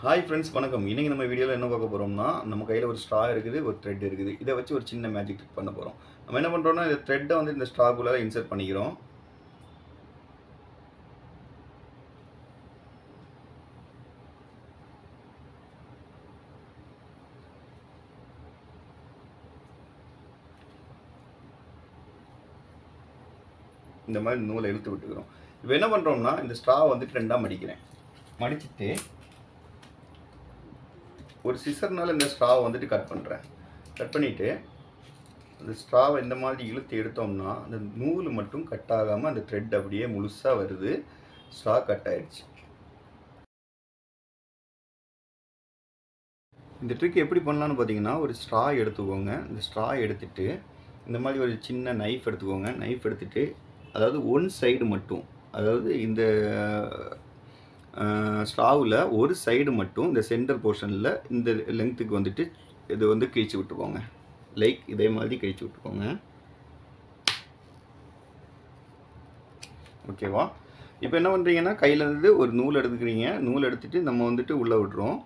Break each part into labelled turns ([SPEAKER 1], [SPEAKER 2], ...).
[SPEAKER 1] Hi friends, வணக்கம். இன்னைக்கு நம்ம வீடியோவில் என்ன பார்க்க போகிறோம்னா, நம்ம கையில் ஒரு ஸ்ட்ரா இருக்குது, ஒரு த்ரெட் இருக்குது. இதை வச்சு ஒரு சின்ன மேஜிக் ட்ரிக் பண்ண போகிறோம். நம்ம என்ன பண்ணுறோம்னா, இந்த த்ரெட்டை வந்து இந்த ஸ்ட்ராக்குள்ளே இன்சர்ட் பண்ணிக்கிறோம். இந்த மாதிரி நூலை இழுத்து விட்டுக்கிறோம். இப்போ என்ன பண்ணுறோம்னா, இந்த ஸ்ட்ரா வந்துட்டு ரெண்டாக மடிக்கிறேன். மடிச்சுட்டு ஒரு சிசர்னால இந்த ஸ்ட்ராவை வந்துட்டு கட் பண்ணுறேன். கட் பண்ணிவிட்டு அந்த ஸ்ட்ராவை இந்த மாதிரி இழுத்து எடுத்தோம்னா அந்த நூல் மட்டும் கட் ஆகாமல் அந்த த்ரெட் அப்படியே முழுசாக வருது. ஸ்ட்ரா கட் ஆயிடுச்சு. இந்த ட்ரிக் எப்படி பண்ணலான்னு பார்த்தீங்கன்னா, ஒரு ஸ்ட்ரா எடுத்துக்கோங்க. இந்த ஸ்ட்ரா எடுத்துகிட்டு இந்த மாதிரி ஒரு சின்ன நைஃப் எடுத்துக்கோங்க. நைஃப் எடுத்துகிட்டு அதாவது ஒன் சைடு மட்டும், அதாவது இந்த ஸ்ட்ராவில் ஒரு சைடு மட்டும் இந்த சென்டர் போர்ஷனில் இந்த லெங்க்த்துக்கு வந்துட்டு இது வந்து கிழிச்சு விட்டுக்கோங்க. லைக் இதே மாதிரி கிழிச்சு விட்டுக்கோங்க. ஓகேவா? இப்போ என்ன பண்ணுறீங்கன்னா, கையிலேருந்து ஒரு நூல் எடுத்துக்கிறீங்க. நூல் எடுத்துகிட்டு நம்ம வந்துட்டு உள்ளே விட்றோம்.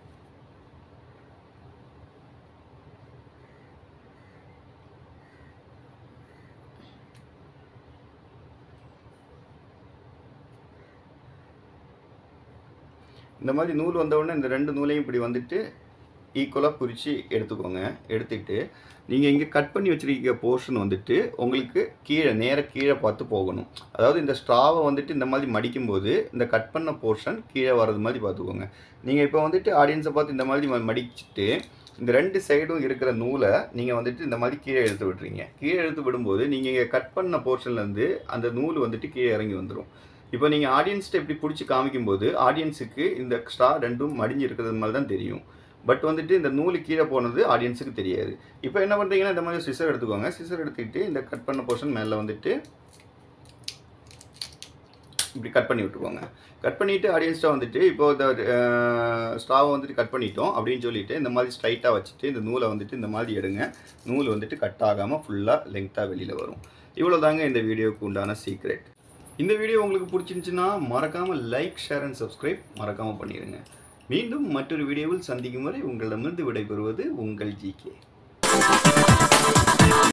[SPEAKER 1] இந்த மாதிரி நூல் வந்தவுடனே இந்த ரெண்டு நூலையும் இப்படி வந்துட்டு ஈக்குவலாக பிரித்து எடுத்துக்கோங்க. எடுத்துகிட்டு நீங்கள் இங்கே கட் பண்ணி வச்சுருக்க போர்ஷன் வந்துட்டு உங்களுக்கு நேராக கீழே பார்த்து போகணும். அதாவது இந்த ஸ்ட்ராவை வந்துட்டு இந்த மாதிரி மடிக்கும்போது இந்த கட் பண்ண போர்ஷன் கீழே வர்றது மாதிரி பார்த்துக்கோங்க. நீங்கள் இப்போ வந்துட்டு ஆடியன்ஸை பார்த்து இந்த மாதிரி மடிச்சுட்டு இந்த ரெண்டு சைடும் இருக்கிற நூலை நீங்கள் வந்துட்டு இந்த மாதிரி கீழே எடுத்து விட்டுறீங்க. கீழே எடுத்து விடும்போது நீங்கள் இங்கே கட் பண்ண போர்ஷன்லேருந்து அந்த நூல் வந்துட்டு கீழே இறங்கி வந்துடும். இப்போ நீங்கள் ஆடியன்ஸ்கிட்ட இப்படி பிடிச்சி காமிக்கும்போது ஆடியன்ஸுக்கு இந்த ஸ்ட்ரா ரெண்டும் மடிஞ்சு இருக்கிறது மாதிரி தான் தெரியும். பட் வந்துட்டு இந்த நூல் கீழே போனது ஆடியன்ஸுக்கு தெரியாது. இப்போ என்ன பண்ணுறீங்கன்னா, இந்த மாதிரி சிசர் எடுத்துக்கோங்க. சிசர் எடுத்துக்கிட்டு இந்த கட் பண்ண போர்ஷன் மேலே வந்துட்டு இப்படி கட் பண்ணி விட்டுக்கோங்க. கட் பண்ணிவிட்டு ஆடியன்ஸ்ட்டாக வந்துட்டு இப்போ இந்த ஸ்ட்ராவை வந்துட்டு கட் பண்ணிட்டோம் அப்படின்னு சொல்லிவிட்டு இந்த மாதிரி ஸ்ட்ரைட்டாக வச்சுட்டு இந்த நூலை வந்துட்டு இந்த மாதிரி எடுங்க. நூல் வந்துட்டு கட் ஆகாமல் ஃபுல்லாக லெங்க்த்தாக வெளியில் வரும். இவ்வளோ தாங்க இந்த வீடியோவுக்கு உண்டான சீக்ரெட். இந்த வீடியோ உங்களுக்கு பிடிச்சிருந்துச்சுன்னா மறக்காமல் லைக், ஷேர் அண்ட் சப்ஸ்கிரைப் மறக்காமல் பண்ணிடுங்க. மீண்டும் மற்றொரு வீடியோவில் சந்திக்கும் வரை உங்களிடமிருந்து விடைபெறுவது உங்கள் ஜிகே.